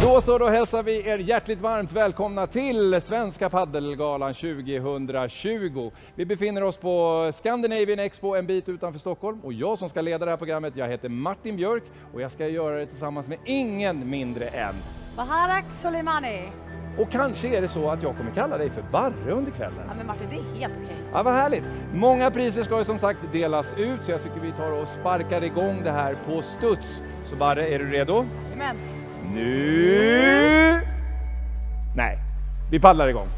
Då hälsar vi er hjärtligt varmt välkomna till Svenska Paddelgalan 2020. Vi befinner oss på Scandinavian Expo en bit utanför Stockholm och jag som ska leda det här programmet, jag heter Martin Björk och jag ska göra det tillsammans med ingen mindre än Baharak Soleimani. Och kanske är det så att jag kommer kalla dig för Barre under kvällen. Ja men Martin, det är helt okej. Ja, vad härligt. Många priser ska ju som sagt delas ut så jag tycker vi tar och sparkar igång det här på studs. Så Barre, är du redo? Amen. Nu! Nej, vi paddlar igång.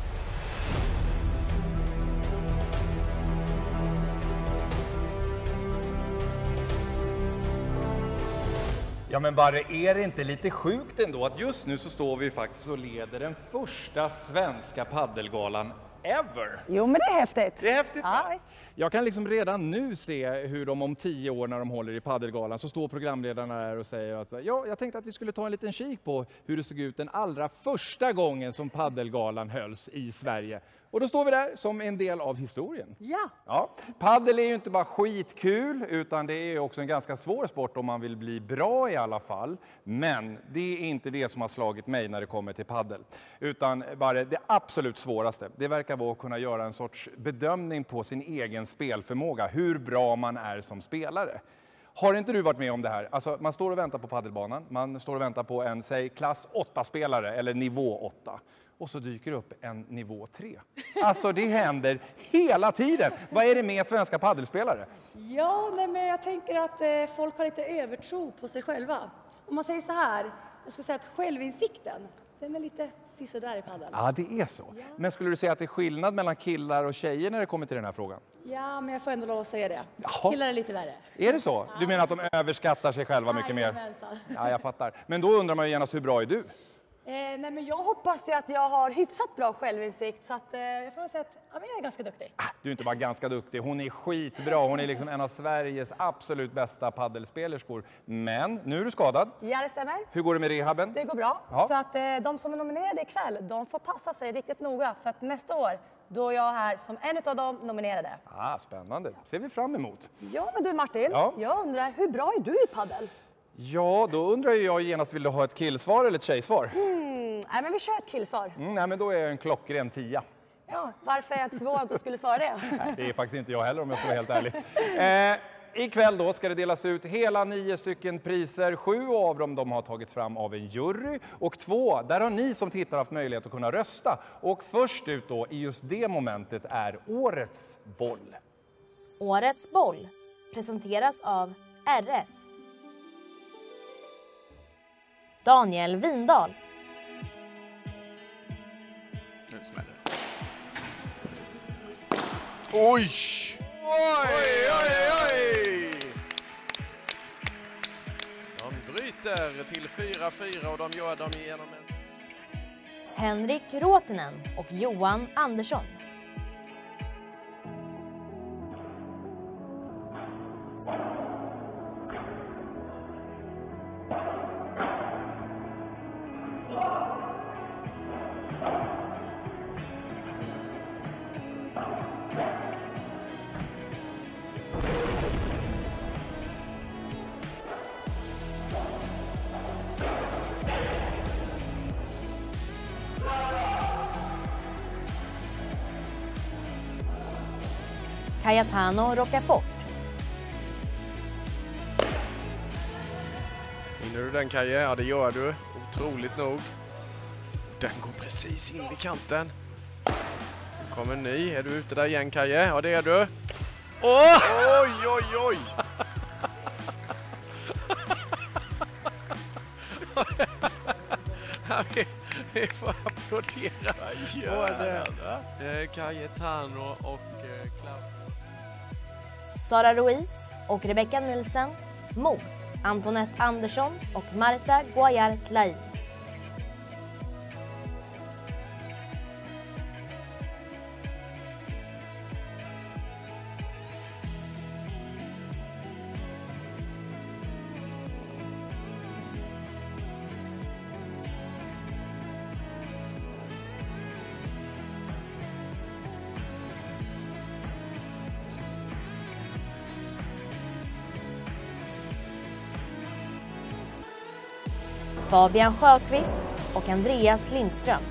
Ja men Barre, är det inte lite sjukt ändå att just nu så står vi faktiskt och leder den första svenska paddelgalan ever? Jo men det är häftigt. Det är häftigt. Ja, visst. Jag kan liksom redan nu se hur de om 10 år när de håller i paddelgalan så står programledarna där och säger att ja, jag tänkte att vi skulle ta en liten kik på hur det såg ut den allra första gången som paddelgalan hölls i Sverige. Och då står vi där som en del av historien. Ja. Ja, paddel är ju inte bara skitkul utan det är också en ganska svår sport om man vill bli bra i alla fall. Men det är inte det som har slagit mig när det kommer till paddel. Utan bara det absolut svåraste. Det verkar vara att kunna göra en sorts bedömning på sin egen spelförmåga. Hur bra man är som spelare. Har inte du varit med om det här? Alltså, man står och väntar på paddelbanan. Man står och väntar på en, säg, klass 8-spelare eller nivå 8. Och så dyker upp en nivå 3. Alltså det händer hela tiden. Vad är det med svenska paddelspelare? Ja, nej, men jag tänker att folk har lite övertro på sig själva. Om man säger så här, jag skulle säga att självinsikten, den är lite sisådär i padel. Ja, det är så. Ja. Men skulle du säga att det är skillnad mellan killar och tjejer när det kommer till den här frågan? Ja, men jag får ändå lov att säga det. Jaha. Killar är lite värre. Är det så? Du menar att de överskattar sig själva mycket mer? Ja, jag fattar. Men då undrar man ju genast, hur bra är du? Nej, men jag hoppas ju att jag har hyfsat bra självinsikt så att jag får säga att ja, men jag är ganska duktig. Du är inte bara ganska duktig, hon är skitbra. Hon är liksom en av Sveriges absolut bästa paddelspelerskor. Men nu är du skadad. Ja, det stämmer. Hur går det med rehaben? Det går bra. Ja. Så att de som är nominerade ikväll, de får passa sig riktigt noga för att nästa år, då är jag här som en av de nominerade. Spännande. Ser vi fram emot. Ja, men du Martin, jag undrar, hur bra är du i paddel? Ja, då undrar jag genast, vill du ha ett killsvar eller ett tjejsvar? Nej, men vi kör ett killsvar. Nej, men då är jag en klockren 10. Ja, varför är jag inte förvånad att du skulle svara det? Nej, det är faktiskt inte jag heller om jag ska vara helt ärlig. Ikväll då ska det delas ut hela 9 stycken priser. 7 av dem de har tagits fram av en jury och 2, där har ni som tittar haft möjlighet att kunna rösta. Och först ut då i just det momentet är Årets boll. Årets boll presenteras av RS. Daniel Windahl. Nu smäller det. Oj! Oj! De bryter till 4-4 och de gör dem igenom en... Henrik Råtinen och Johan Andersson. Cayetano Rocafort. Hinner du den, Kaje? Ja, det gör du. Otroligt nog. Den går precis in vid kanten. Nu kommer en ny. Är du ute där igen, Kaje? Ja, det är du. Åh! Oj, oj, oj! Vi får applådera både Cayetano och Klaus. Sara Ruiz och Rebecca Nilsen mot Antoinette Andersson och Marta Guayar-Clay. Fabian Sjöqvist och Andreas Lindström.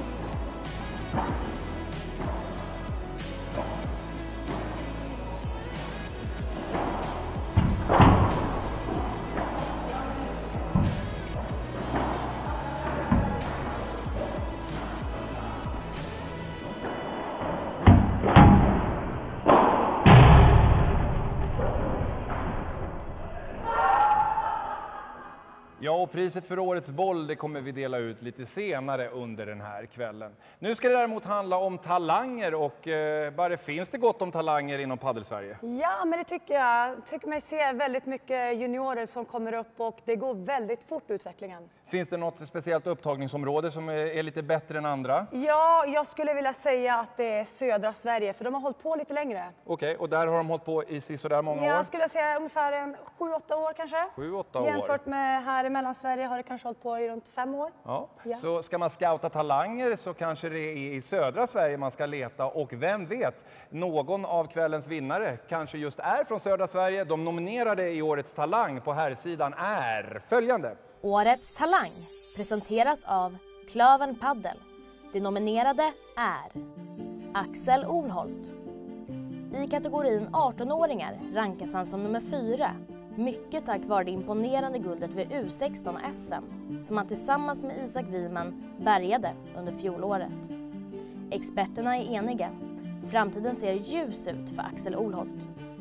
Ja, och priset för årets boll det kommer vi dela ut lite senare under den här kvällen. Nu ska det däremot handla om talanger och bara finns det gott om talanger inom paddelsverige? Ja, men det tycker jag. Jag tycker mig se väldigt mycket juniorer som kommer upp och det går väldigt fort utvecklingen. Finns det något speciellt upptagningsområde som är lite bättre än andra? Ja, jag skulle vilja säga att det är södra Sverige för de har hållit på lite längre. Okej, och där har de hållit på i sådär många år? Jag skulle säga ungefär 7-8 år kanske. 7-8 år. Jämfört med här i Mellansverige har det kanske hållit på i runt 5 år. Ja. Ja. Så ska man scouta talanger så kanske det är i södra Sverige man ska leta. Och vem vet, någon av kvällens vinnare kanske just är från södra Sverige. De nominerade i årets talang på herrsidan är följande. Årets talang presenteras av Klövern Paddel. De nominerade är Axel Olholt. I kategorin 18-åringar rankas han som nummer 4. Mycket tack vare det imponerande guldet vid U16 SM som han tillsammans med Isak Wiman bärgade under fjolåret. Experterna är eniga. Framtiden ser ljus ut för Axel Olholt.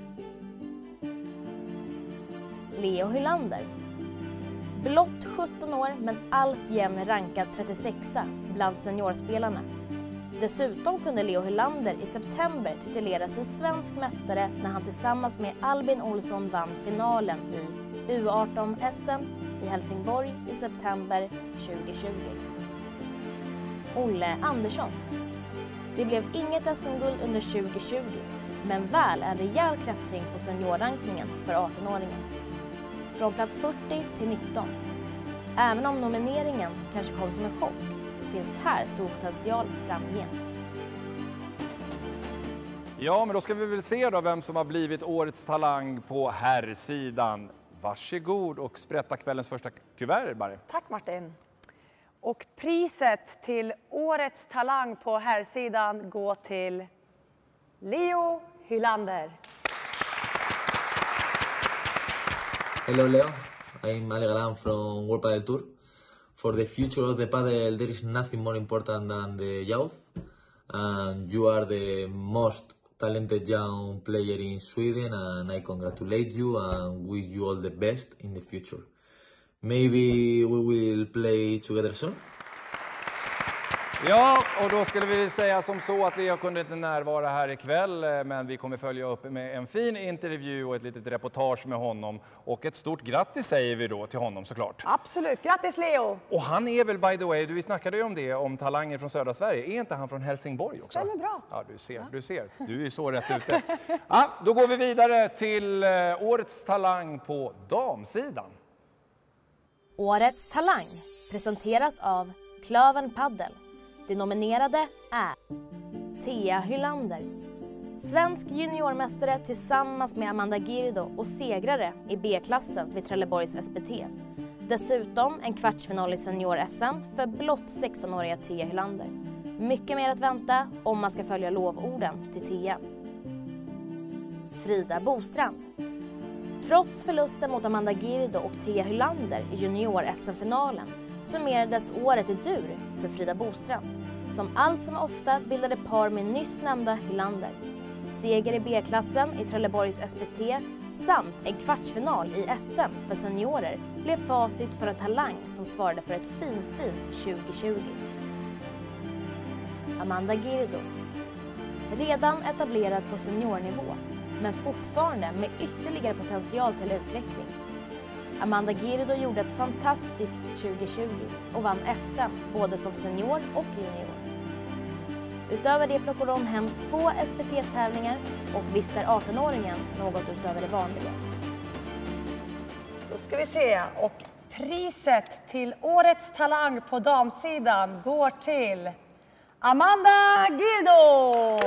Leo Hylander. Blott 17 år men alltjämt rankad 36 bland seniorspelarna. Dessutom kunde Leo Hylander i september titulera sig svensk mästare när han tillsammans med Albin Olsson vann finalen i U18-SM i Helsingborg i september 2020. Olle Andersson. Det blev inget SM-guld under 2020, men väl en rejäl klättring på seniorrankningen för 18-åringen. Från plats 40 till 19. Även om nomineringen kanske kom som en chock, finns här stor potential framgent. Ja, men då ska vi väl se då vem som har blivit årets talang på herrsidan. Varsågod och sprätta kvällens första kuvert, Barry. Tack Martin. Och priset till årets talang på herrsidan går till Leo Hylander. Hello Leo, I'm Ale Galán from World Padel Tour. For the future of the paddle, there is nothing more important than the youth. And you are the most talented young player in Sweden, and I congratulate you and wish you all the best in the future. Maybe we will play together soon. Ja, och då skulle vi säga som så att Leo kunde inte närvara här ikväll, men vi kommer följa upp med en fin intervju och ett litet reportage med honom. Och ett stort grattis säger vi då till honom såklart. Absolut, grattis Leo! Och han är väl, by the way, vi snackade ju om det, om talanger från södra Sverige. Är inte han från Helsingborg också? Stämmer bra. Ja, du ser. Du är så rätt ute. Ja, då går vi vidare till årets talang på damsidan. Årets talang presenteras av Klövern Paddel. De nominerade är Thea Hylander, svensk juniormästare tillsammans med Amanda Girdo och segrare i B-klassen vid Trelleborgs SPT. Dessutom en kvartsfinal i senior-SM för blott 16-åriga Thea Hylander. Mycket mer att vänta om man ska följa lovorden till Thea. Frida Bostrand. Trots förlusten mot Amanda Girdo och Thea Hylander i junior-SM-finalen summerades året i dur för Frida Bostrand, som allt som ofta bildade par med nyss nämnda Hylander. Seger i B-klassen i Trelleborgs SPT samt en kvartsfinal i SM för seniorer blev facit för en talang som svarade för ett fint 2020. Amanda Girdo. Redan etablerad på seniornivå, men fortfarande med ytterligare potential till utveckling. Amanda Girdo gjorde ett fantastiskt 2020 och vann SM både som senior och junior. Utöver det plockade hon hem 2 SPT-tävlingar och visst är 18-åringen något utöver det vanliga. Då ska vi se, och priset till årets talang på damsidan går till Amanda Girdo!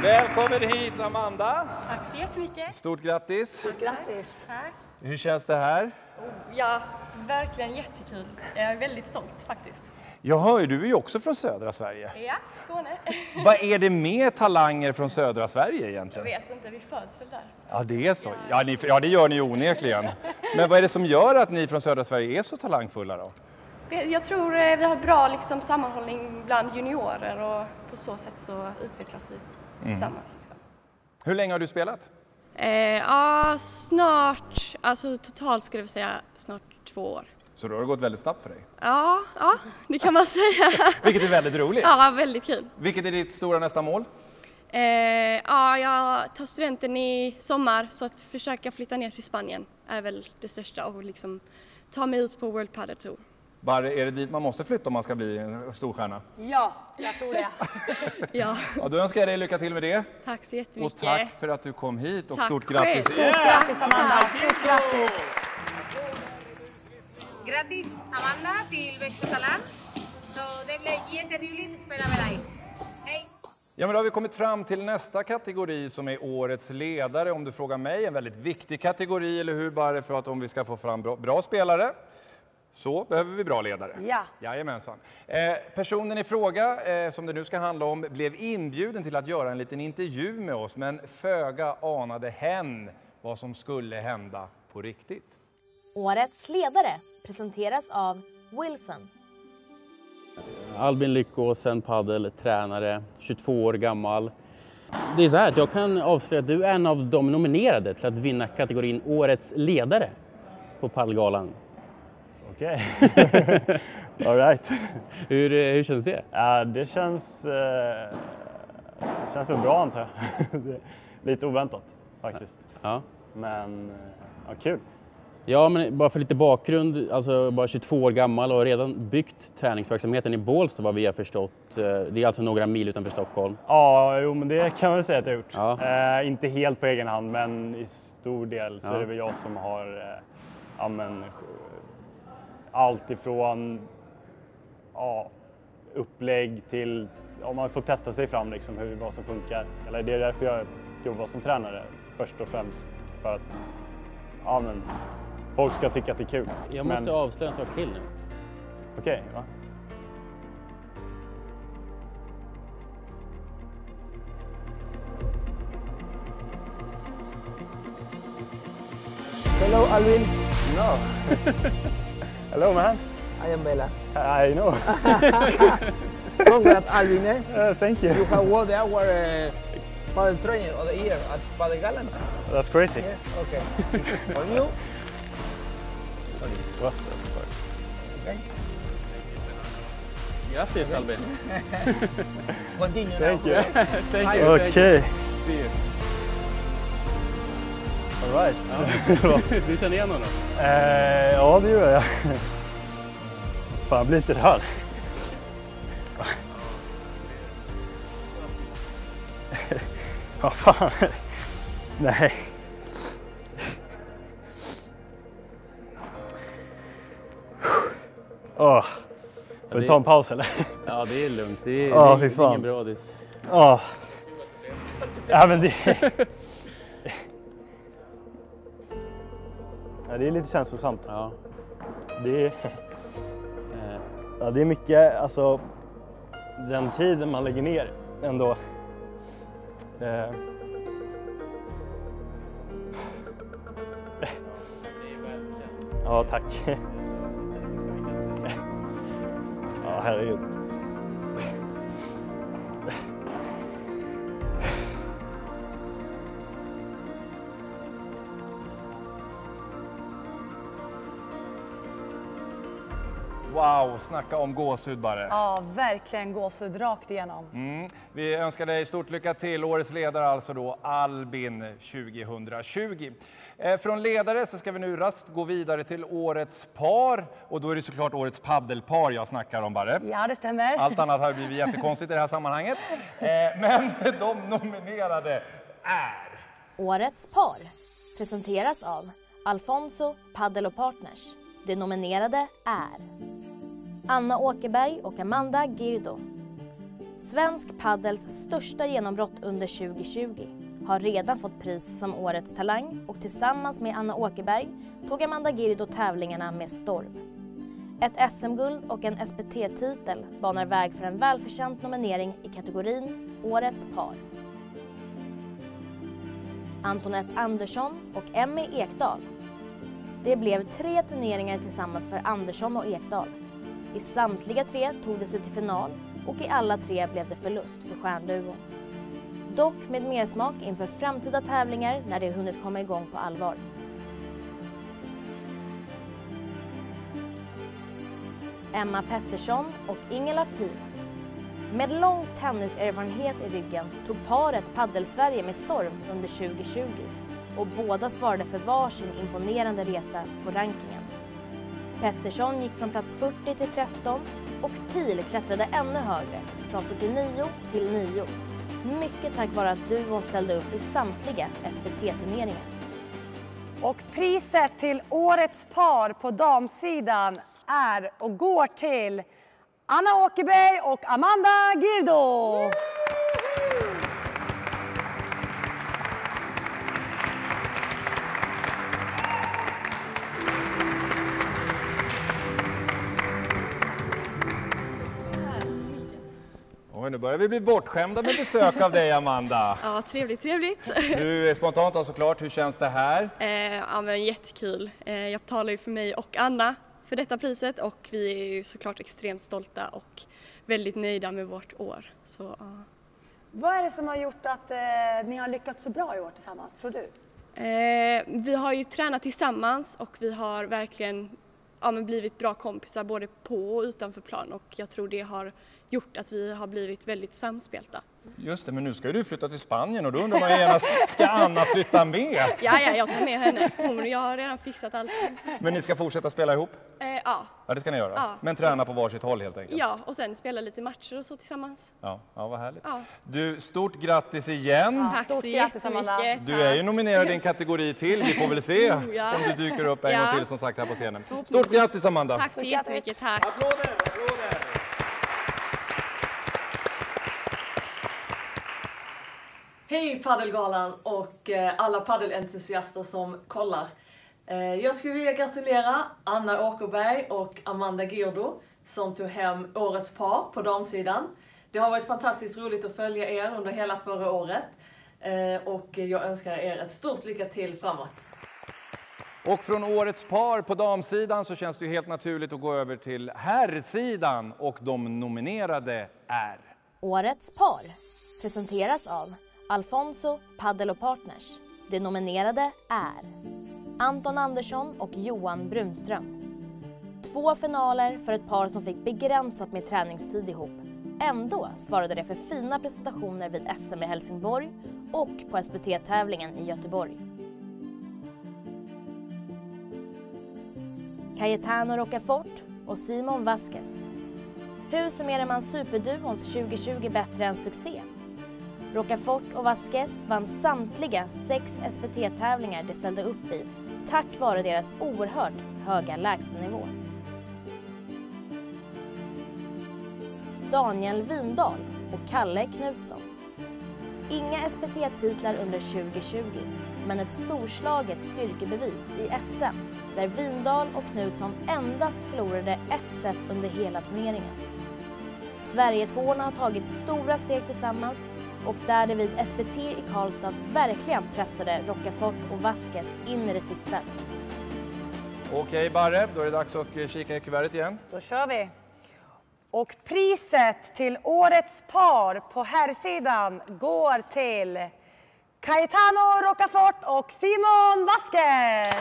Välkommen hit Amanda. Tack så jättemycket. Stort grattis. Grattis! Tack. Hur känns det här? Ja, verkligen jättekul. Jag är väldigt stolt faktiskt. Jag hör ju, du är ju också från södra Sverige. Ja, Skåne. Vad är det med talanger från södra Sverige Jag egentligen? vet inte, vi föds väl där. Ja, det är så. Ja, det gör ni onekligen. Men vad är det som gör att ni från södra Sverige är så talangfulla då? Jag tror vi har bra liksom, sammanhållning bland juniorer och på så sätt så utvecklas vi tillsammans. Liksom. Hur länge har du spelat? Ja, snart, alltså totalt skulle jag säga snart 2 år. Så då har det gått väldigt snabbt för dig. Ja, det kan man säga. Vilket är väldigt roligt. Ja, väldigt kul. Vilket är ditt stora nästa mål? Ja, jag tar studenten i sommar så att försöka flytta ner till Spanien är väl det största och liksom ta mig ut på World Padel Tour. Bara är det dit man måste flytta om man ska bli en storstjärna? Ja, jag tror det. Ja, Ja, då önskar jag dig lycka till med det. tack så Och jättemycket. tack för att du kom hit och Tack stort själv. grattis. Stort grattis Amanda, stort grattis! Gratis Amanda till Bästa Talang. Så det blir jätteroligt att spela med dig. Hej! Ja, men då har vi kommit fram till nästa kategori som är årets ledare. Om du frågar mig, en väldigt viktig kategori, eller hur? Bara för att om vi ska få fram bra spelare så behöver vi bra ledare. Ja. Jajamensan. Personen i fråga, som det nu ska handla om, blev inbjuden till att göra en liten intervju med oss, men föga anade hen vad som skulle hända på riktigt. Årets ledare presenteras av Wilson. Albin Lyckåsen, paddeltränare, 22 år gammal. Det är så här att jag kan avslöja att du är en av de nominerade till att vinna kategorin Årets ledare på paddelgalan. Okej. All right. Hur känns det? Ja, det känns väl bra antar jag. Lite oväntat faktiskt. Ja. Men ja, kul. Ja, men bara för lite bakgrund, alltså bara 22 år gammal och redan byggt träningsverksamheten i Bålsta vad vi har förstått. Det är alltså några mil utanför Stockholm. Ja, jo, men det kan man väl säga att jag har gjort. Ja. Inte helt på egen hand, men i stor del så är det väl jag som har allt ifrån upplägg till om man får testa sig fram liksom, vad som funkar. Eller det är därför jag jobbar som tränare först och främst för att folk ska tycka att det är kul. Jag måste avslöja en sak till nu. Okej, va? Hello, Alvin. No. Hello, man. I am Bella. I know. Congrats, Alvin. Thank you. You have won the award paddle training of the year at Padel Galan. That's crazy. Yes, okay. For you. What? Okay. Grattis Albin. Continue Thank now. you. Thank you. Okej. See you. All right. Ja. Du känner igen honom? Ja, det gör jag. Fan, jag blir lite rörd. Vad fan? Nej. Får vi ta en paus eller? Ja, det är lugnt. Det är ingen brådis. Ja, men det... Ja, det är lite känslosamt. Ja. Det är mycket, alltså den tiden man lägger ner ändå. Ja, tack. Ja, herregud. Wow, snacka om gåshud bara. Ja, verkligen gåshud rakt igenom. Vi önskar dig stort lycka till. Årets ledare alltså då Albin 2020. Från ledare så ska vi nu raskt gå vidare till årets par. Och då är det såklart årets paddelpar jag snackar om bara. Ja, det stämmer. Allt annat har blivit jättekonstigt i det här sammanhanget. Men de nominerade är... Årets par presenteras av Alfonso Padel & Partners. De nominerade är Anna Åkerberg och Amanda Girdo, Svensk paddels största genombrott under 2020 har redan fått pris som Årets talang och tillsammans med Anna Åkerberg tog Amanda Girdo tävlingarna med storm. Ett SM-guld och en SPT-titel banar väg för en välförtjänt nominering i kategorin Årets par. Antoinette Andersson och Emmy Ekdahl. Det blev 3 turneringar tillsammans för Andersson och Ekdahl. I samtliga 3 tog det sig till final och i alla 3 blev det förlust för stjärnduon. Dock med mersmak inför framtida tävlingar när det hunnit komma igång på allvar. Emma Pettersson och Ingela Pihl. Med lång tenniserfarenhet i ryggen tog paret Paddelsverige med storm under 2020 och båda svarade för varsin imponerande resa på rankingen. Pettersson gick från plats 40 till 13 och Pihl klättrade ännu högre, från 49 till 9. Mycket tack vare att duon ställde upp i samtliga SPT-turneringar. Och priset till Årets par på damsidan är och går till Anna Åkerberg och Amanda Girdo. Oj, nu börjar vi bli bortskämda med besök av dig, Amanda. Ja, trevligt. Du är spontant och såklart, hur känns det här? Ja, men jättekul. Jag talar ju för mig och Anna för detta priset och vi är ju såklart extremt stolta och väldigt nöjda med vårt år. Så, ja. Vad är det som har gjort att ni har lyckats så bra i år tillsammans, tror du? Vi har ju tränat tillsammans och vi har verkligen blivit bra kompisar både på och utanför plan och jag tror det har gjort att vi har blivit väldigt samspelta. Just det, men nu ska du flytta till Spanien och då undrar man genast, ska Anna flytta med? Ja, jag tar med henne. Jag har redan fixat allt. Men ni ska fortsätta spela ihop? Ja. Ja, det ska ni göra. Ja. Men träna på varsitt håll helt enkelt? Ja, och sen spela lite matcher och så tillsammans. Ja, vad härligt. Ja. Du, stort grattis igen. Tack så jättemycket. Du är ju nominerad i en kategori till. Vi får väl se om du dyker upp en gång till som sagt här på scenen. Stort grattis, Amanda. Tack så jättemycket. Tack. Applåder. Hej Paddelgalan och alla paddelentusiaster som kollar. Jag skulle vilja gratulera Anna Åkerberg och Amanda Girdo som tog hem Årets par på damsidan. Det har varit fantastiskt roligt att följa er under hela förra året och jag önskar er ett stort lycka till framåt. Och från Årets par på damsidan så känns det ju helt naturligt att gå över till herrsidan och de nominerade är... Årets par presenteras av Alfonso Paddel och Partners. De nominerade är Anton Andersson och Johan Brunström. 2 finaler för ett par som fick begränsat med träningstid ihop. Ändå svarade det för fina presentationer vid SM i Helsingborg och på SPT-tävlingen i Göteborg. Cayetano Rocafort och Simon Vasquez. Hur summerar man superduons 2020 bättre än succé? Rocafort och Vasquez vann samtliga 6 SPT-tävlingar de ställde upp i tack vare deras oerhört höga lägstanivå. Daniel Windahl och Kalle Knutsson. Inga SPT-titlar under 2020, men ett storslaget styrkebevis i SM där Windahl och Knutsson endast förlorade ett set under hela turneringen. Sverige-tvåorna har tagit stora steg tillsammans och där det vid SPT i Karlstad verkligen pressade Rocafort och Vasquez in i det sista. Okej Barre, då är det dags att kika i kuvertet igen. Då kör vi. Och priset till Årets par på herrsidan går till Cayetano Rocafort och Simon Vasquez.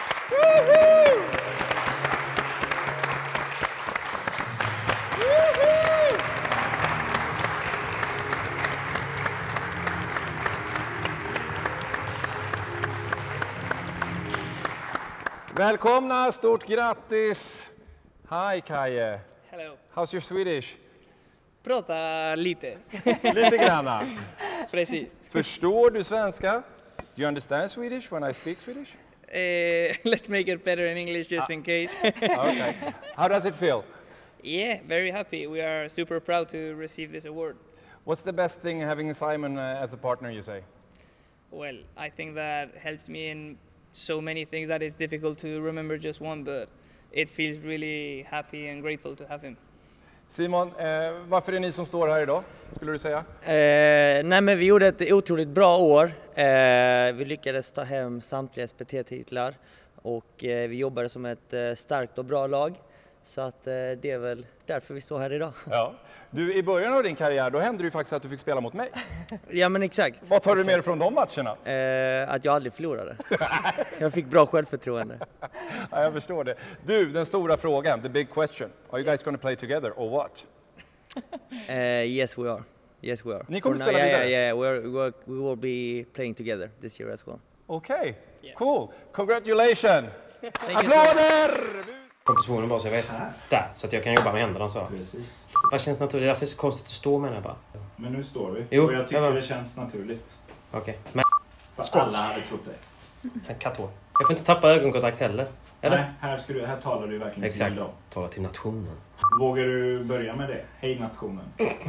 Välkomna, stort grattis! Hi Kaje. Hello. How's your Swedish? Prata lite. Lite granna. Precis. Förstår du svenska? Do you understand Swedish when I speak Swedish? Let's make it better in English just in case. Okay. How does it feel? Yeah, very happy. We are super proud to receive this award. What's the best thing having Simon as a partner, you say? Well, I think that helps me in so many things that it's difficult to remember just one, but it feels really happy and grateful to have him. Simon, varför är ni som står här idag, skulle du säga? Nej, men vi gjorde ett otroligt bra år. Vi lyckades ta hem samtliga SPT-titlar och vi jobbade som ett starkt och bra lag. Så att det är väl därför vi står här idag. Ja. Du, i början av din karriär, då hände det ju faktiskt att du fick spela mot mig. Ja, men exakt. Vad tar du med dig från de matcherna? Att jag aldrig förlorade. Jag fick bra självförtroende. Ja, jag förstår det. Du, den stora frågan, the big question. Are you guys going to play together or what? Yes, we are. Yes, we are. Ni kommer spela vidare? Yeah, we will be playing together this year as well. Okay, cool. Congratulations! Applåder! Kompositionen bara så jag vet. Där, så att jag kan jobba med händerna så. Precis. Vad känns naturligt? Därför är det så konstigt att stå med den bara. Men nu står vi. Jo, och jag tycker det känns naturligt. Okej. Men för alla hade trott det. En katthår. Jag får inte tappa ögonkontakt heller. Eller? Nej, här talar du verkligen exakt. Till dem. Tala till nationen. Vågar du börja med det? Hej nationen.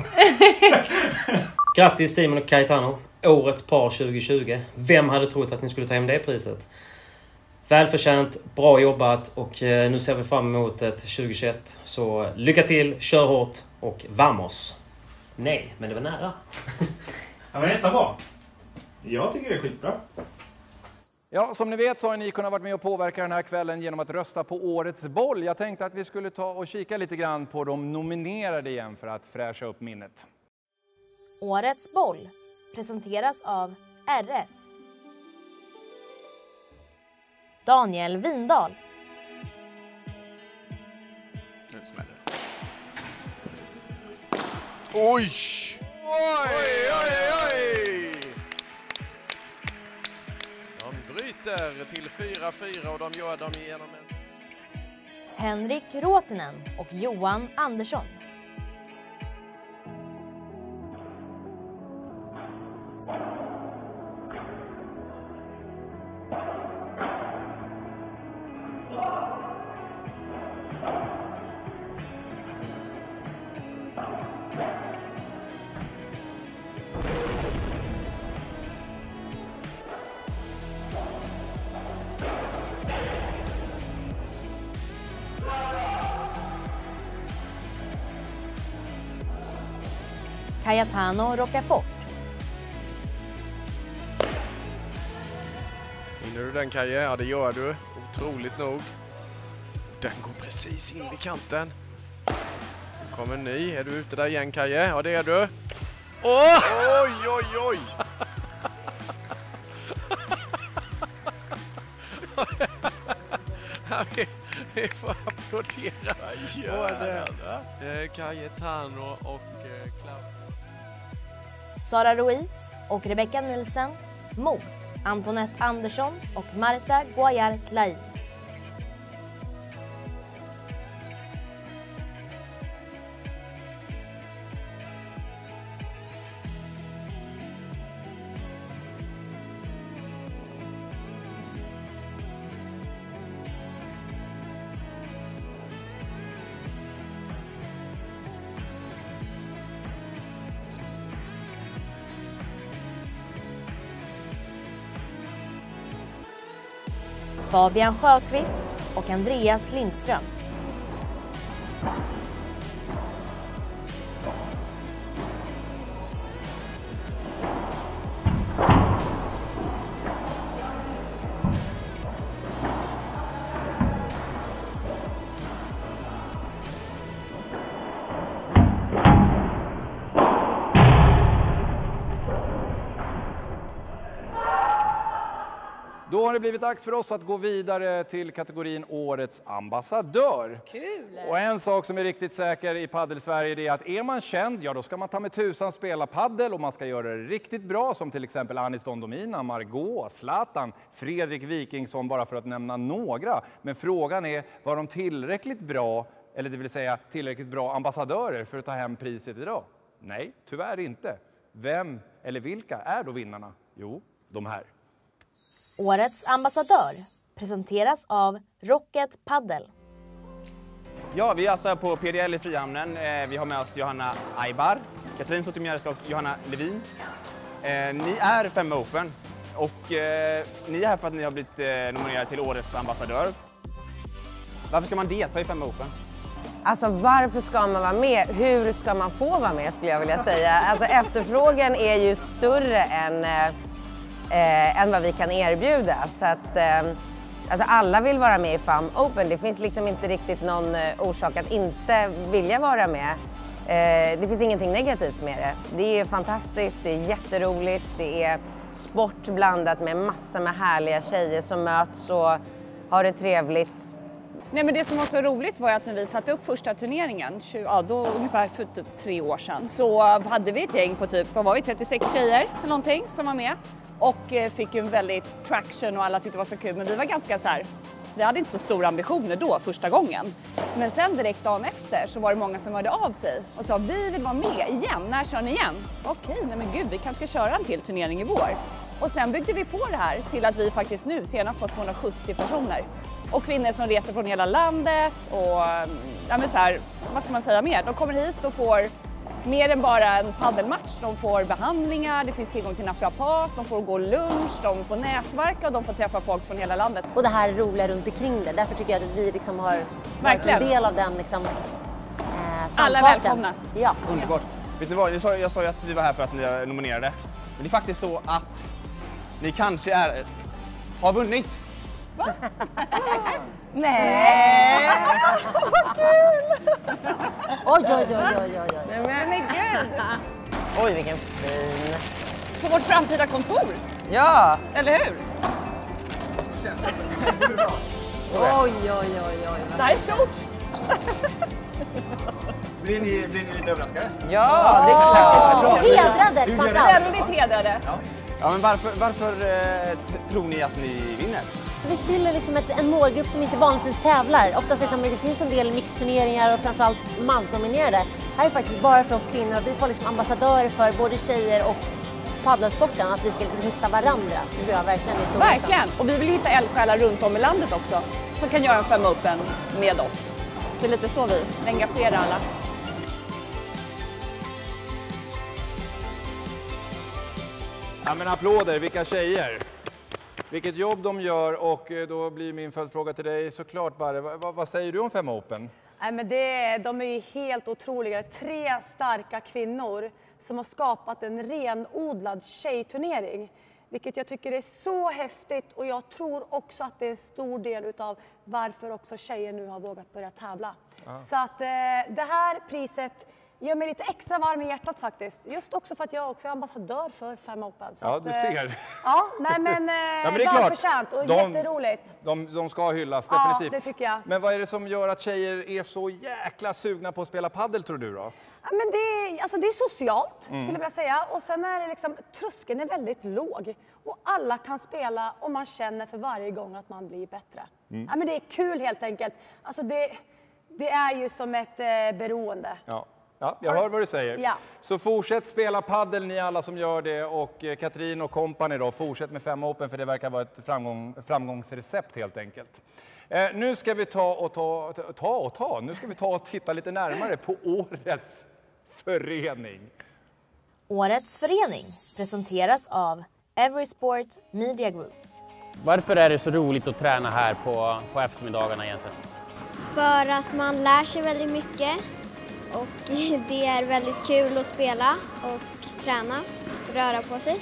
Grattis Simon och Cayetano. Årets par 2020. Vem hade trott att ni skulle ta hem det priset? Välförtjänt, bra jobbat och nu ser vi fram emot ett 2021. Så lycka till, kör hårt och vamos. Nej, men det var nära. Det var nästan bra. Jag tycker det är skitbra. Ja, som ni vet så har ni kunnat vara med och påverka den här kvällen genom att rösta på Årets boll. Jag tänkte att vi skulle ta och kika lite grann på de nominerade igen för att fräscha upp minnet. Årets boll presenteras av RS. Daniel Windahl. Nu smäller det. Oj! Oj, oj, oj! De bryter till 4-4 och de gör dem igenom en... Henrik Råtinen och Johan Andersson. Cayetano Rocafort. Vinner du den Kaje? Ja, det gör du. Otroligt nog. Den går precis in i kanten. Nu kommer en ny. Är du ute där igen Kaje? Ja, det är du. Oj, oj, oj! Vi får applådera både Cayetano och Klaus. Sara Ruiz och Rebecca Nilsen mot Antoinette Andersson och Marta Guayar-Clay. Fabian Sjöqvist och Andreas Lindström. Då har det blivit dags för oss att gå vidare till kategorin Årets ambassadör. Kul! Och en sak som är riktigt säker i paddel-Sverige är att är man känd, ja då ska man ta med tusan spela paddel och man ska göra det riktigt bra som till exempel Anis Don Domina, Margot, Zlatan, Fredrik Wikingsson bara för att nämna några. Men frågan är, var de tillräckligt bra, eller det vill säga tillräckligt bra ambassadörer för att ta hem priset idag? Nej, tyvärr inte. Vem eller vilka är då vinnarna? Jo, de här. Årets ambassadör presenteras av Rocket Paddle. Ja, vi är alltså på PDL i Frihamnen. Vi har med oss Johanna Aybar, Katrin Sotomierska och Johanna Levin. Ni är Femma Open och ni är här för att ni har blivit nominerade till Årets ambassadör. Varför ska man delta i Femma Open? Alltså varför ska man vara med? Hur ska man få vara med skulle jag vilja säga. Alltså efterfrågan är ju större än vad vi kan erbjuda. Så att alltså alla vill vara med i Femma Open. Det finns liksom inte riktigt någon orsak att inte vilja vara med. Det finns ingenting negativt med det. Det är fantastiskt, det är jätteroligt, det är sport blandat med massor med härliga tjejer som möts och har det trevligt. Nej, men det som var så roligt var att när vi satte upp första turneringen, då ungefär för typ 3 år sedan, så hade vi ett gäng på typ, vad var vi, 36 tjejer eller någonting som var med. Och fick ju en väldigt traction och alla tyckte det var så kul, men vi var ganska så här, vi hade inte så stora ambitioner då första gången. Men sen direkt dagen efter så var det många som hörde av sig och sa vi vill vara med igen, när kör ni igen? Okej, nej men gud, vi kanske ska köra en till turnering i vår. Och sen byggde vi på det här till att vi faktiskt nu senast var 270 personer. Och kvinnor som reser från hela landet och ja men så här, vad ska man säga mer? De kommer hit och får mer än bara en paddelmatch. De får behandlingar, det finns tillgång till naprapat, de får gå lunch, de får nätverka och de får träffa folk från hela landet. Och det här roliga runt omkring det. Därför tycker jag att vi liksom har varit Verkligen en del av den liksom, alla är välkomna. Ja. Underbart. Vet du vad, jag sa ju att vi var här för att ni är nominerade. Men det är faktiskt så att ni kanske har vunnit. Va? Nej! Vad kul! Oj, oj, oj, oj, oj. Nej men gud! Oj, vilken fin! På vårt framtida kontor! Ja! Eller hur? Oj, oj, oj, oj. Det här är stort! Blir ni lite överraskade? Ja, det är klart! Hedrade, framförallt. Väldigt hedrade. Ja, men varför tror ni att ni vinner? Vi fyller liksom en målgrupp som inte vanligtvis tävlar. Oftast liksom, det finns en del mixturneringar och framförallt mansnominerade. Här är faktiskt bara för oss kvinnor och vi får liksom ambassadörer för både tjejer och paddelsporten. Att vi ska liksom hitta varandra. Det tror jag verkligen är stor. Verkligen! Och vi vill hitta eldsjälar runt om i landet också som kan göra en Femma Open med oss. Så lite så vi engagerar alla. Ja, men applåder, vilka tjejer! Vilket jobb de gör och då blir min följdfråga till dig såklart Barre. Vad säger du om Femma Open? Nej, men de är ju helt otroliga. 3 starka kvinnor som har skapat en renodlad tjejturnering. Vilket jag tycker är så häftigt och jag tror också att det är en stor del utav varför också tjejer nu har vågat börja tävla. Ja. Så att det här priset gör mig lite extra varm i hjärtat faktiskt. Just också för att jag också är ambassadör för Femma Open. Så ja, att, du ser. Ja, nej men, ja, men det är klart. förtjänt och jätteroligt. De ska hyllas, ja, definitivt. Det tycker jag. Men vad är det som gör att tjejer är så jäkla sugna på att spela paddel tror du då? Ja, men det är socialt skulle jag vilja säga. Och sen är det liksom, tröskeln är väldigt låg. Och alla kan spela och man känner för varje gång att man blir bättre. Ja, men det är kul helt enkelt. Alltså det är ju som ett beroende. Ja. Ja, jag hör vad du säger. Ja. Så fortsätt spela paddel ni alla som gör det och Katrin och company då, fortsätt med Femma Open för det verkar vara ett framgångsrecept helt enkelt. Nu ska vi nu ska vi ta och titta lite närmare på årets förening. Årets förening presenteras av Everysport Media Group. Varför är det så roligt att träna här på eftermiddagarna egentligen? För att man lär sig väldigt mycket. Och det är väldigt kul att spela och träna, röra på sig.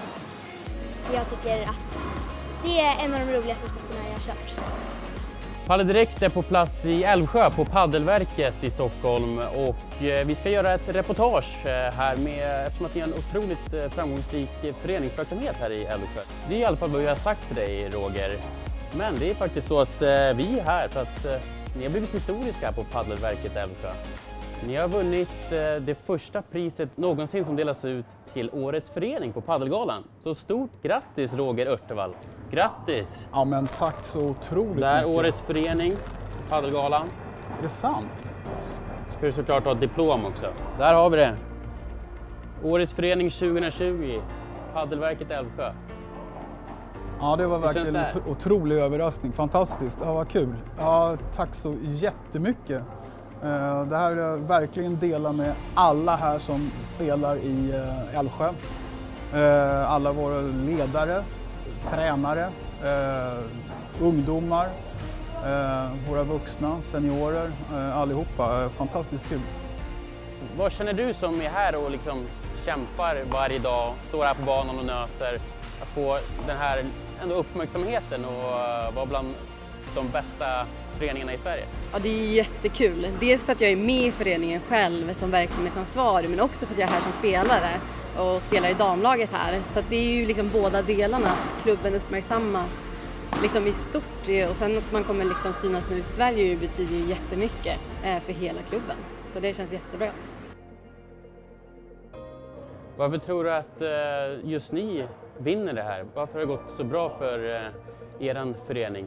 Jag tycker att det är en av de roligaste sporterna jag har kört. Paddel Direkt är på plats i Älvsjö på Paddelverket i Stockholm och vi ska göra ett reportage här eftersom att ni har en otroligt framgångsrik föreningsverksamhet här i Älvsjö. Det är i alla fall vad vi har sagt till dig, Roger. Men det är faktiskt så att vi är här för att ni har blivit historiska på Paddelverket Älvsjö. Ni har vunnit det första priset någonsin som delas ut till Årets förening på Paddelgalan. Så stort grattis Roger Örtevall. Grattis! Ja men tack så otroligt Där mycket. Årets förening på Paddelgalan. Är det sant? Ska du såklart ha ett diplom också. Där har vi det. Årets förening 2020. Paddelverket Älvsjö. Ja, det var verkligen en otrolig överraskning. Fantastiskt. Ja, vad kul. Ja, tack så jättemycket. Det här vill jag verkligen dela med alla här som spelar i Älvsjö. Alla våra ledare, tränare, ungdomar, våra vuxna, seniorer, allihopa. Fantastiskt kul. Vad känner du som är här och liksom kämpar varje dag, står här på banan och nöter, att få den här ändå uppmärksamheten och vara bland de bästa föreningarna i Sverige? Ja, det är jättekul. Dels för att jag är med i föreningen själv som verksamhetsansvarig, men också för att jag är här som spelare och spelar i damlaget här. Så att det är ju liksom båda delarna, att klubben uppmärksammas liksom i stort, och sen att man kommer liksom synas nu i Sverige betyder ju jättemycket för hela klubben. Så det känns jättebra. Varför tror du att just ni vinner det här? Varför har det gått så bra för er förening?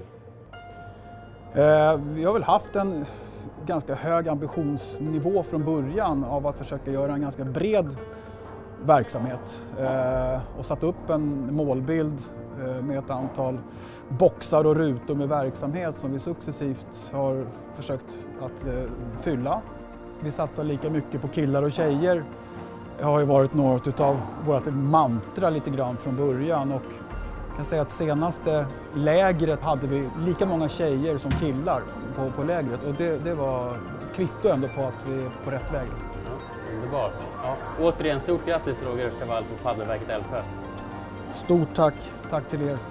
Vi har väl haft en ganska hög ambitionsnivå från början av att försöka göra en ganska bred verksamhet och satt upp en målbild med ett antal boxar och rutor med verksamhet som vi successivt har försökt att fylla. Vi satsar lika mycket på killar och tjejer. Det har ju varit något av vårt mantra lite grann från början, och jag kan säga att senaste lägret hade vi lika många tjejer som killar på lägret, och det var ett kvitto ändå på att vi är på rätt väg. Ja, underbart. Ja, återigen stort grattis Roger Kavall på Paddelverket Älvsjö. Stort tack till er.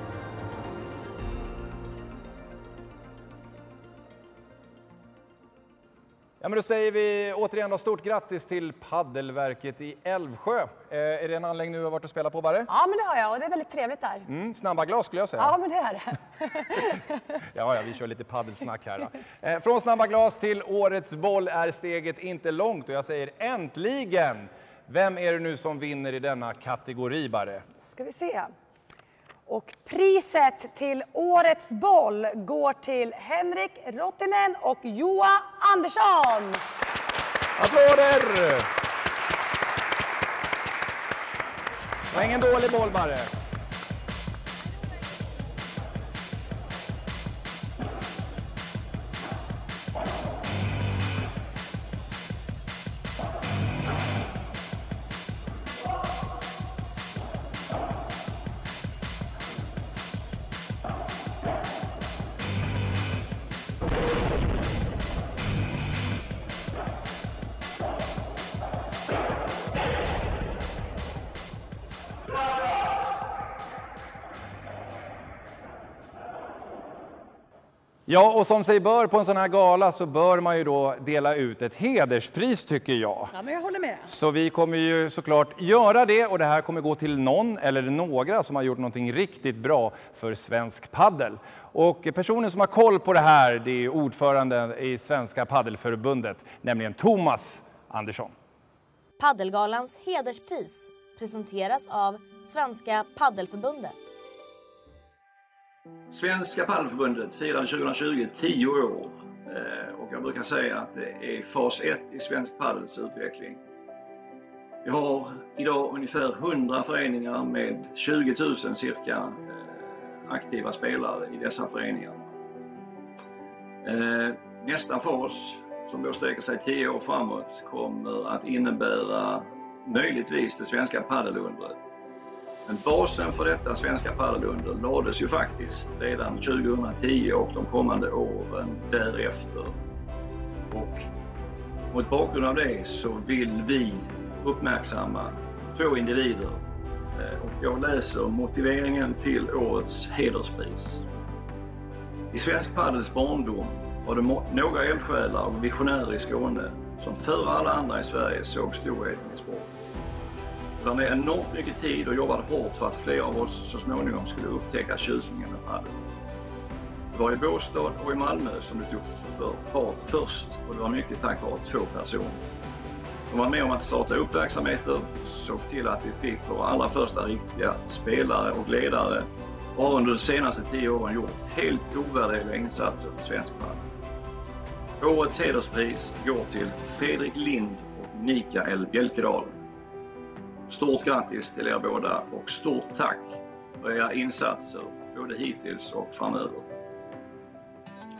Ja, men då säger vi återigen då stort grattis till Paddelverket i Älvsjö. Är det en anläggning du har varit och spelat på, Barre? Ja, men det har jag, och det är väldigt trevligt där. Snabba glas skulle jag säga. Ja, men det är det. Ja, vi kör lite paddelsnack här då. Från snabba glas till årets boll är steget inte långt, och jag säger äntligen! Vem är det nu som vinner i denna kategori, Barre? Ska vi se. Och priset till årets boll går till Henrik Rottinen och Joa Andersson. Applåder! Det var ingen dålig boll, Barre. Ja, och som sig bör på en sån här gala så bör man ju då dela ut ett hederspris, tycker jag. Ja, men jag håller med. Så vi kommer ju såklart göra det, och det här kommer gå till någon eller några som har gjort någonting riktigt bra för svensk paddel. Och personen som har koll på det här, det är ordföranden i Svenska Paddelförbundet, nämligen Thomas Andersson. Paddelgalans hederspris presenteras av Svenska Paddelförbundet. Svenska Paddelförbundet firade 2020 10 år, och jag brukar säga att det är fas 1 i svensk paddels utveckling. Vi har idag ungefär 100 föreningar med 20 000 cirka aktiva spelare i dessa föreningar. Nästa fas, som då sträcker sig 10 år framåt, kommer att innebära möjligtvis det svenska paddelundret. Men basen för detta svenska paddelunder lades ju faktiskt redan 2010 och de kommande åren därefter. Och mot bakgrund av det så vill vi uppmärksamma 2 individer. Och jag läser motiveringen till årets hederspris. I svensk paddels barndom var det några eldsjälar och visionärer i Skåne som före alla andra i Sverige såg storheten i sport. Det var enormt mycket tid och jobbade hårt för att fler av oss så småningom skulle upptäcka tjusningen med padel. Det var i Båstad och i Malmö som det tog för fart först, och det var mycket tack vare 2 personer. De var med om att starta upp verksamheter, såg till att vi fick våra allra första riktiga spelare och ledare, och har under de senaste 10 åren gjort helt ovärderliga insatser för svensk padel. Årets hederspris går till Fredrik Lind och Mikael Bjälkedal. Stort grattis till er båda och stort tack för era insatser både hittills och framöver.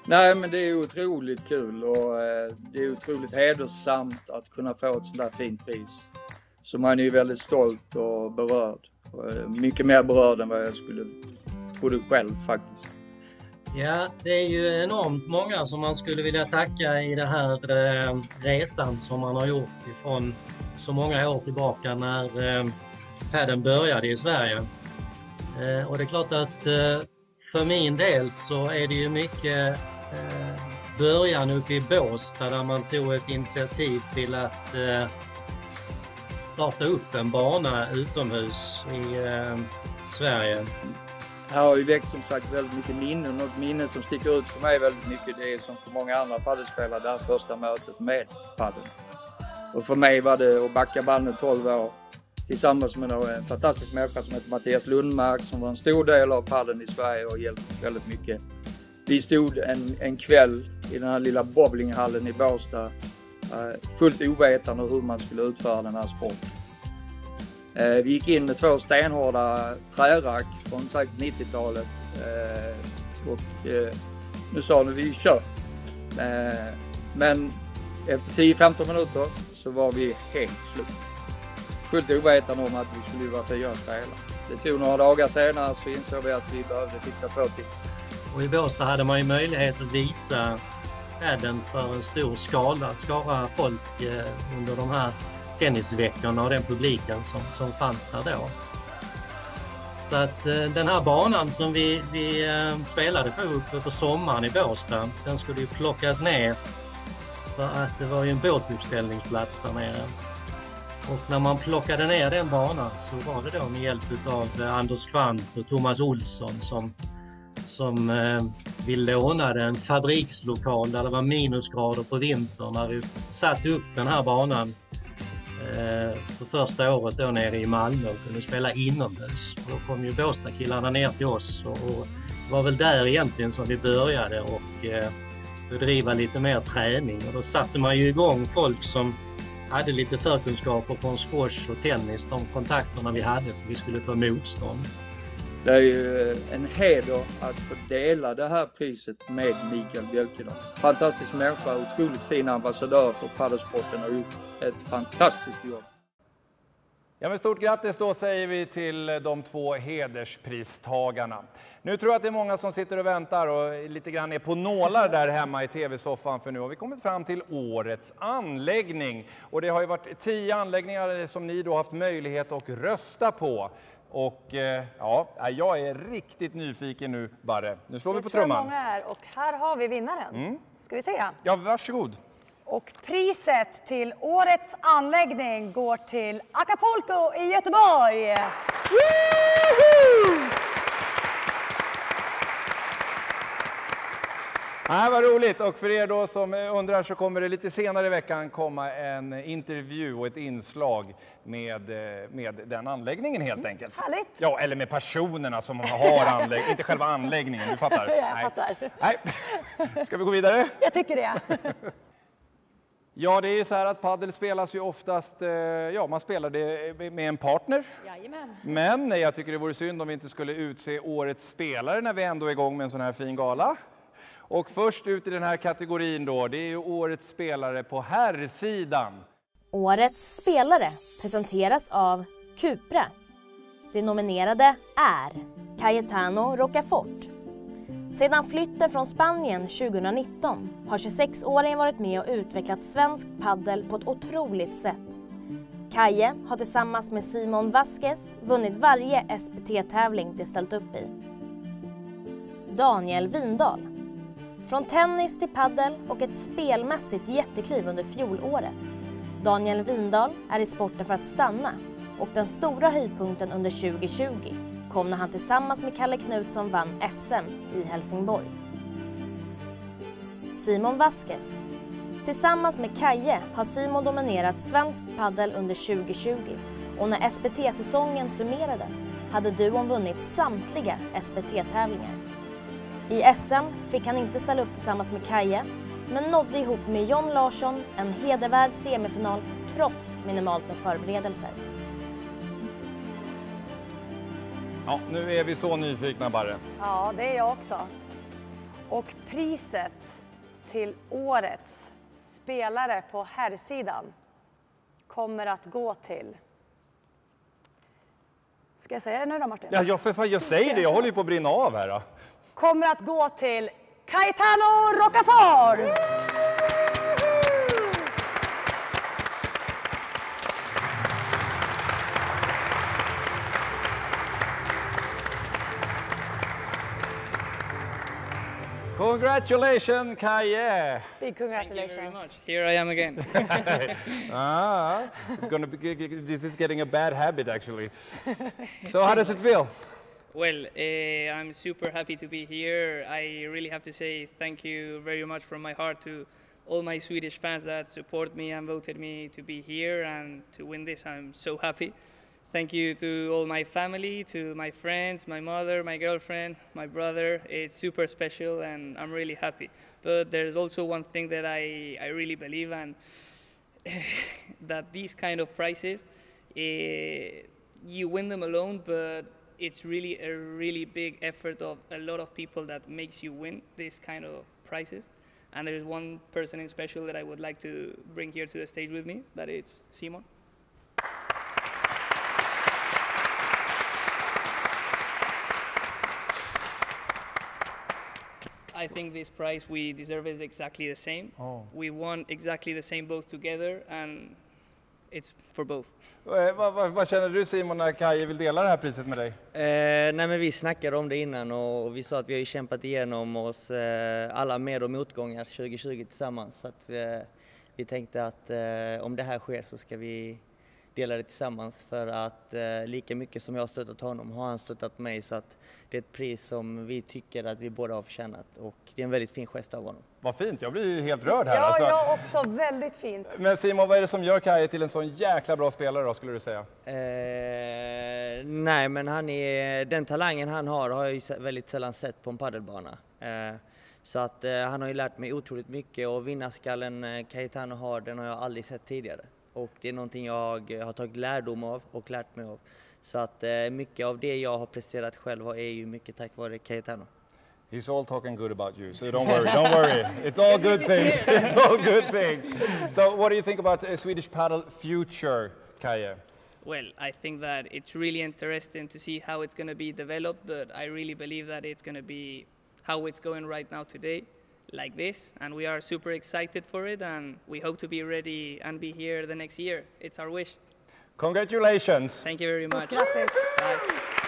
Nej, men det är otroligt kul och det är otroligt hedersamt att kunna få ett sådant där fint pris. Så man är ju väldigt stolt och berörd. Mycket mer berörd än vad jag trodde själv faktiskt. Ja, det är ju enormt många som man skulle vilja tacka i den här resan som man har gjort ifrån så många år tillbaka när padden började i Sverige. Och det är klart att för min del så är det ju mycket början uppe i Båstad där man tog ett initiativ till att starta upp en bana utomhus i Sverige. Här har ju väckt som sagt väldigt mycket minnen. Något minne som sticker ut för mig väldigt mycket, det är som för många andra paddelspelare det här första mötet med paddeln. Och för mig var det att backa bandet 12 år tillsammans med en fantastisk människa som heter Mattias Lundmark som var en stor del av paddeln i Sverige och hjälpt väldigt mycket. Vi stod en kväll i den här lilla bowlinghallen i Båstad fullt ovetande hur man skulle utföra den här sporten. Vi gick in med 2 stenhårda trärack från säkert 90-talet och nu sa vi kör. Men efter 10-15 minuter så var vi helt slut. Fullt ovetande om att vi skulle vara 4 spelare. Det tog några dagar senare så insåg vi att vi behövde fixa 2 till. Och i Båstad hade man ju möjlighet att visa padden för en stor skara folk under de här tennisveckorna och den publiken som fanns där då. Så att den här banan som vi spelade på uppe på sommaren i Båstad, den skulle ju plockas ner för att det var ju en båtuppställningsplats där nere. Och när man plockade ner den banan så var det då med hjälp av Anders Kvant och Thomas Olsson som vi lånade en fabrikslokal där det var minusgrader på vintern när vi satte upp den här banan för första året då nere i Malmö och kunde spela inomhus. Och då kom ju Båstadkillarna ner till oss och det var väl där egentligen som vi började och bedriva lite mer träning. Och då satte man ju igång folk som hade lite förkunskaper från squash och tennis, de kontakterna vi hade för vi skulle få motstånd. Det är ju en heder att få dela det här priset med Mikael Bjelkedal. Fantastisk människa, otroligt fin ambassadör för paddelsporten och gjort ett fantastiskt jobb. Ja, men stort grattis då säger vi till de 2 hederspristagarna. Nu tror jag att det är många som sitter och väntar och lite grann är på nålar där hemma i tv-soffan för nu har vi kommit fram till årets anläggning. Och det har ju varit 10 anläggningar som ni då haft möjlighet att rösta på. Och ja, jag är riktigt nyfiken nu, Barre. Nu slår vi på trumman. Många är, och här har vi vinnaren. Ska vi se? Ja, varsågod. Och priset till årets anläggning går till Acapulco i Göteborg. Woohoo! Vad roligt, och för er då som undrar så kommer det lite senare i veckan komma en intervju och ett inslag med den anläggningen helt enkelt. Härligt. Ja, eller med personerna som har anläggningen, inte själva anläggningen, du fattar? Jag fattar. Nej. Ska vi gå vidare? Jag tycker det. Ja, det är så här att paddel spelas ju oftast, man spelar det med en partner. Jajamän. Men jag tycker det vore synd om vi inte skulle utse årets spelare när vi ändå är igång med en sån här fin gala. Och först ut i den här kategorin då, det är ju årets spelare på herrsidan. Årets spelare presenteras av Cupra. De nominerade är Cayetano Rocafort. Sedan flytten från Spanien 2019 har 26-åringen varit med och utvecklat svensk paddel på ett otroligt sätt. Kaje har tillsammans med Simon Vasquez vunnit varje SPT-tävling de ställt upp i. Daniel Windahl. Från tennis till paddel och ett spelmässigt jättekliv under fjolåret. Daniel Windahl är i sporten för att stanna och den stora höjdpunkten under 2020 kom när han tillsammans med Kalle Knutsson vann SM i Helsingborg. Simon Vasquez. Tillsammans med Kaje har Simon dominerat svensk paddel under 2020 och när SPT-säsongen summerades hade duon vunnit samtliga SPT-tävlingar. I SM fick han inte ställa upp tillsammans med Kaje, men nådde ihop med John Larsson en hedervärd semifinal trots minimalt med förberedelser. Ja, nu är vi så nyfikna, Barre. Ja, det är jag också. Och priset till årets spelare på herrsidan kommer att gå till... Ska jag säga det nu då, Martin? Ja, för fan, jag säger det. Jag håller ju på att brinna av här. Då. Kommer att gå till Caetano Rocafort! Congratulations, Kaje! Big congratulations. Thank you very much. Here I am again. This is getting a bad habit, actually. So how does it feel? Well, I'm super happy to be here. I really have to say thank you very much from my heart to all my Swedish fans that support me and voted me to be here and to win this. I'm so happy. Thank you to all my family, to my friends, my mother, my girlfriend, my brother. It's super special and I'm really happy. But there's also one thing that I really believe in, that these kind of prizes, you win them alone, but it's really a really big effort of a lot of people that makes you win this kind of prizes. And there's one person in special that I would like to bring here to the stage with me, that it's Simon. I think this prize we deserve is exactly the same. Oh. We won exactly the same both together and it's for both. Vad känner du, Simon, när Kaje vill dela det här priset med dig? Nej, men vi snackade om det innan och vi sa att vi har ju kämpat igenom oss alla med- och motgångar 2020 tillsammans. Så att vi tänkte att om det här sker så ska vi dela det tillsammans, för att lika mycket som jag har stöttat honom har han stöttat mig, så att det är ett pris som vi tycker att vi båda har förtjänat och det är en väldigt fin gest av honom. Vad fint, jag blir helt rörd här. Ja, alltså. jag också. Väldigt fint. Men Simon, vad är det som gör Kaje till en sån jäkla bra spelare då, skulle du säga? Nej, men den talangen han har jag ju väldigt sällan sett på en paddelbana. Så att han har ju lärt mig otroligt mycket och vinnarskallen Caetano har, den har jag aldrig sett tidigare. Och det är någonting jag har tagit lärdom av och lärt mig av. Så att mycket av det jag har presterat själv är ju mycket tack vare Caetano. He's all talking good about you, so don't worry. It's all good things. It's all good things. So what do you think about Swedish paddle future, Kaje? Well, I think that it's really interesting to see how it's going to be developed, but I really believe that it's going to be how it's going right now today, like this, and we are super excited for it, and we hope to be ready and be here the next year. It's our wish. Congratulations. Thank you very much. Bye.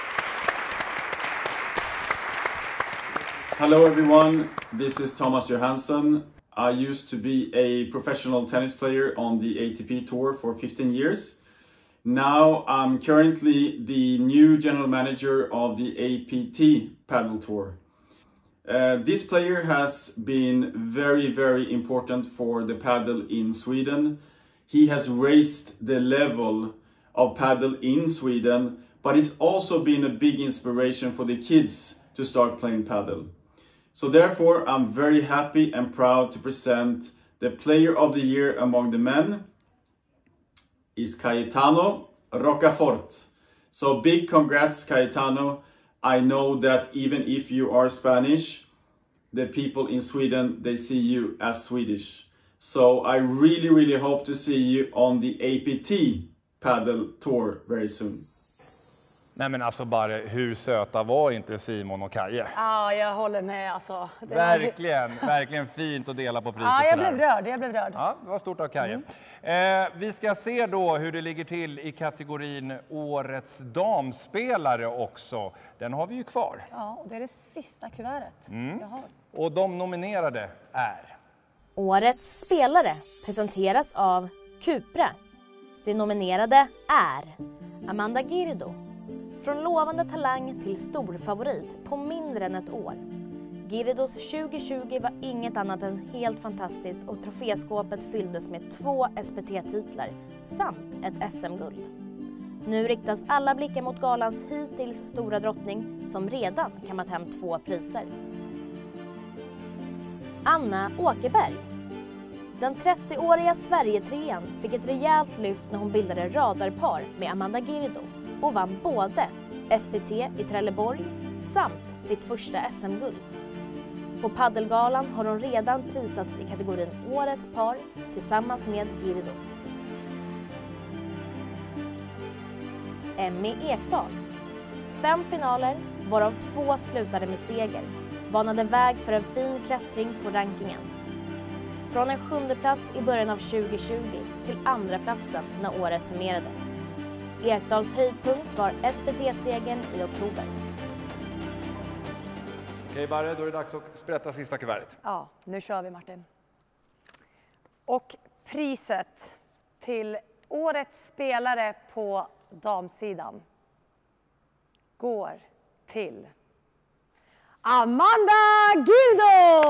Hello everyone, this is Thomas Johansson. I used to be a professional tennis player on the ATP Tour for 15 years. Now I'm currently the new general manager of the APT Paddle Tour. This player has been very, very important for the paddle in Sweden. He has raised the level of paddle in Sweden, but it's also been a big inspiration for the kids to start playing paddle. So therefore, I'm very happy and proud to present the Player of the Year among the men is Caetano Rocafort. So big congrats, Caetano. I know that even if you are Spanish, the people in Sweden, they see you as Swedish. So I really, really hope to see you on the APT Paddle Tour very soon. Nej men alltså bara, hur söta var inte Simon och Kaje? Ja, jag håller med alltså. Verkligen fint att dela på priset. Ja, jag blev rörd. Ja, det var stort av Kaje. Vi ska se då hur det ligger till i kategorin Årets damspelare också. Den har vi ju kvar. Ja, och det är det sista kuvertet jag har. Och de nominerade är... Årets spelare presenteras av Cupra. De nominerade är Amanda Girdo. Från lovande talang till stor favorit på mindre än ett år. Girdos 2020 var inget annat än helt fantastiskt och troféskåpet fylldes med 2 SPT-titlar samt ett SM-guld. Nu riktas alla blickar mot galans hittills stora drottning som redan kammat hem 2 priser. Anna Åkerberg. Den 30-åriga Sverige-trean fick ett rejält lyft när hon bildade radarpar med Amanda Girdo och vann både SPT i Trelleborg samt sitt första SM-guld. På paddelgalan har hon redan prisats i kategorin Årets par tillsammans med Girdo. Emmy Ekdahl. 5 finaler, varav 2 slutade med seger, banade väg för en fin klättring på rankingen. Från en 7:e plats i början av 2020 till 2:a platsen när året summerades. Ekdahls höjdpunkt var SPT-segern i oktober. Okej Barre, då är det dags att sprätta sista kuvertet. Ja, nu kör vi Martin. Och priset till årets spelare på damsidan går till Amanda Girdo!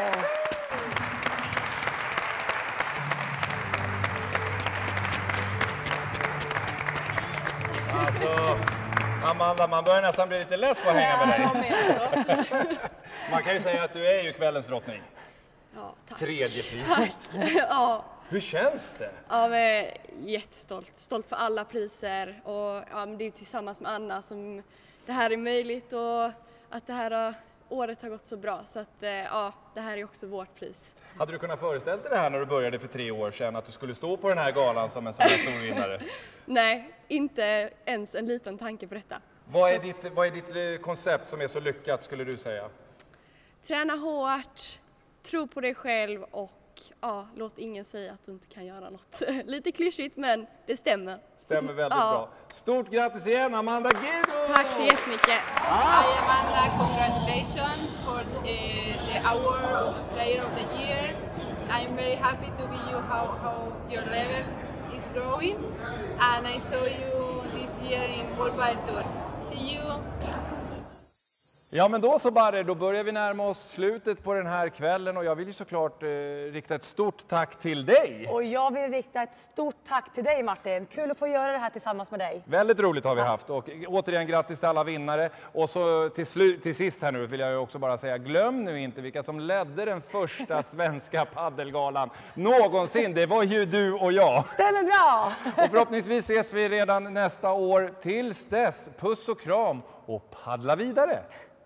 Alltså, Amanda, man börjar nästan bli lite less på att hänga med dig. Man kan ju säga att du är ju kvällens drottning. Ja, tack. 3:e priset. Tack. Ja. Hur känns det? Ja, men jag är jättestolt. Stolt för alla priser. Och ja, men det är ju tillsammans med Anna som det här är möjligt och att det här året har gått så bra. Så att ja, det här är också vårt pris. Hade du kunnat föreställa dig det här när du började för 3 år sedan? Att du skulle stå på den här galan som en sån här stor vinnare? Nej, inte ens en liten tanke på detta. Vad är ditt koncept som är så lyckat skulle du säga? Träna hårt, tro på dig själv och ja, låt ingen säga att du inte kan göra något. Lite klyschigt men det stämmer. Stämmer väldigt bra. Stort grattis igen Amanda Girdo! Tack så jättemycket. Hi Amanda, congratulations for the award of Player of the Year. I'm very happy to be you how your level is growing and I saw you this year in World Padel Tour. See you! Ja men då så Barre, då börjar vi närma oss slutet på den här kvällen och jag vill ju såklart rikta ett stort tack till dig. Och jag vill rikta ett stort tack till dig Martin. Kul att få göra det här tillsammans med dig. Väldigt roligt har vi haft och återigen grattis till alla vinnare. Och så till sist här nu vill jag ju också bara säga, glöm nu inte vilka som ledde den första svenska paddelgalan någonsin. Det var ju du och jag. Stämmer bra! Och förhoppningsvis ses vi redan nästa år. Tills dess, puss och kram och paddla vidare!